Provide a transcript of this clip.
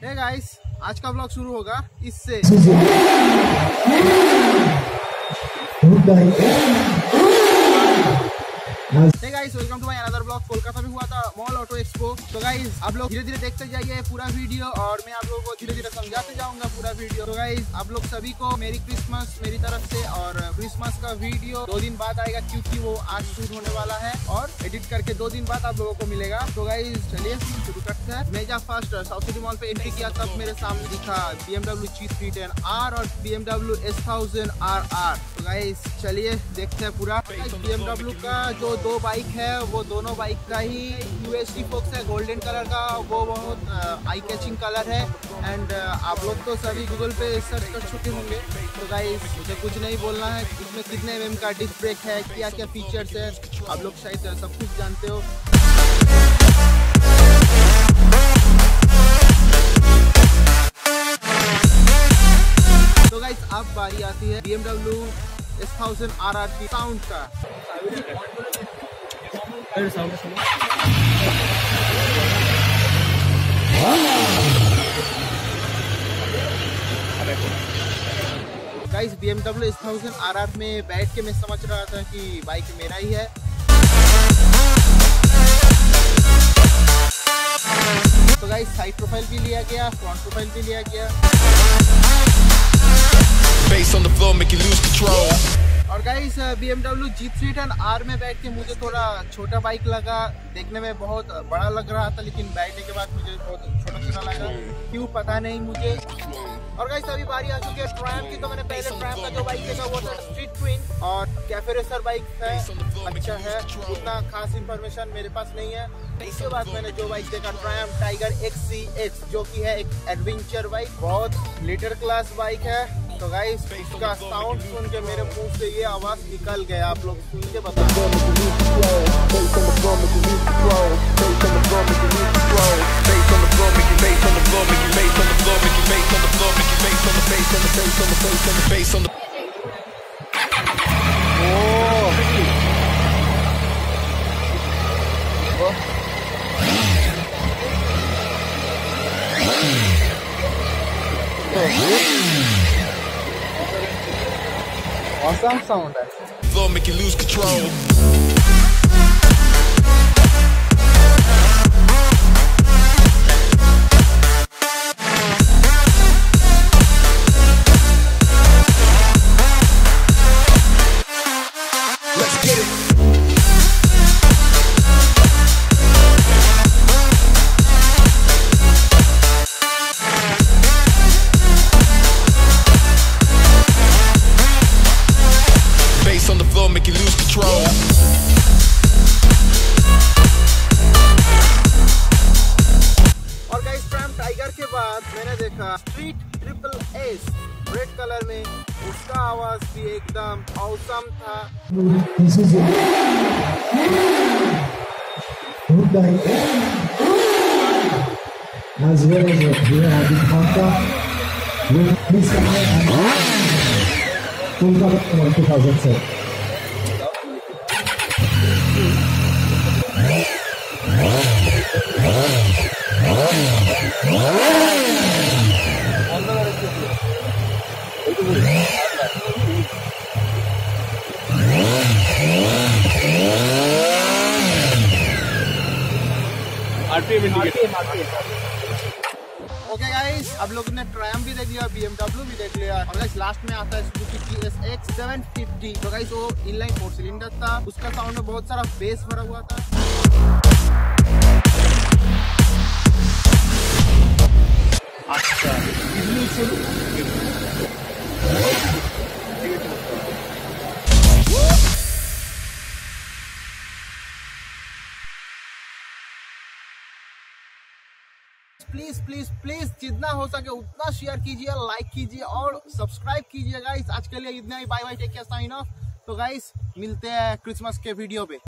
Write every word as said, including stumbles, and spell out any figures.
Hey guys, आज का blog शुरू होगा इससे। Hey guys, welcome to my another blog. Kolkata में हुआ था मॉल ऑटो एक्सपो। तो गाइस, आप लोग धीरे धीरे देखते जाइए पूरा वीडियो और मैं आप लोगों को धीरे धीरे समझाते जाऊंगा पूरा वीडियो। तो गाइस, आप लोग सभी को मेरी क्रिसमस मेरी तरफ से। और क्रिसमस का वीडियो दो दिन बाद आएगा क्योंकि वो आज शूट होने वाला है और एडिट करके दो दिन बाद आप लोगों को मिलेगा। तो गाइस, चलिए शुरू करते हैं। मैं जब फर्स्ट साउथ सिटी मॉल पे एंट्री किया तब मेरे सामने दिखा B M W G three ten R और B M W S thousand R R. तो गाइस, चलिए देखते हैं पूरा। बी एम डब्ल्यू का जो दो बाइक है वो दोनों बाइक का ही यूएसडी फोक्स है गोल्डन कलर का। वो बहुत आई कैचिंग कलर है एंड आप लोग तो सभी गूगल पे सर्च कर चुके होंगे। तो गाइस, मुझे कुछ नहीं बोलना है इसमें कितने एम एम का डिस्क ब्रेक है, क्या क्या फीचर्स है, आप लोग शायद सब कुछ जानते हो। तो गाइस, अब बारी आती है B M W S thousand R R की साउंड का। Guys, B M W S thousand R R में बैठ के मैं समझ रहा था कि बाइक मेरा ही है। तो गाइस, साइड प्रोफाइल भी लिया गया, फ्रंट प्रोफाइल भी लिया गया। और guys, B M W G three ten R में बैठ के मुझे थोड़ा छोटा बाइक लगा। देखने में बहुत बड़ा लग रहा था लेकिन बैठने के बाद मुझे बहुत छोटा छोटा लगा, क्यों पता नहीं मुझे। और गाइस, अभी बारी आ चुकी है ट्रैम की। तो मैंने पहले ट्रैम का जो बाइक देखा वो था स्ट्रीट क्वीन और कैफे रेसर बाइक है, अच्छा है, उतना खास इंफॉर्मेशन मेरे पास नहीं है। इसके बाद मैंने जो बाइक देखा Triumph Tiger X C X, जो कि है एक एडवेंचर बाइक, बहुत लीडर क्लास बाइक है। तो गाइस, इसका साउंड सुन के मेरे मुंह से ये आवाज निकल गया, आप लोग सुन के बताओ। Awesome sound है। Floor make you lose control. Let's get it. Make you lose control. और गाइस, ट्रैम टाइगर के बाद मैंने देखा Street Triple S red colour में, उसका आवाज भी एकदम ऑसम था। As well as here at the Kolkata, with this Kolkata two thousand seven. Okay guys, अब लोग ने ट्रैम भी देख लिया, बी एम डब्ल्यू भी देख लिया और गाइस लास्ट में आता है Suzuki G S X seven fifty. तो गाइस, वो इनलाइन फोर सिलेंडर था, उसका साउंड में बहुत सारा बेस भरा हुआ था। अच्छा, प्लीज प्लीज प्लीज जितना हो सके उतना शेयर कीजिए, लाइक कीजिए और सब्सक्राइब कीजिए। गाइस, आज के लिए इतना ही। Bye bye, take care, sign off. तो गाइस, मिलते हैं क्रिसमस के वीडियो पे।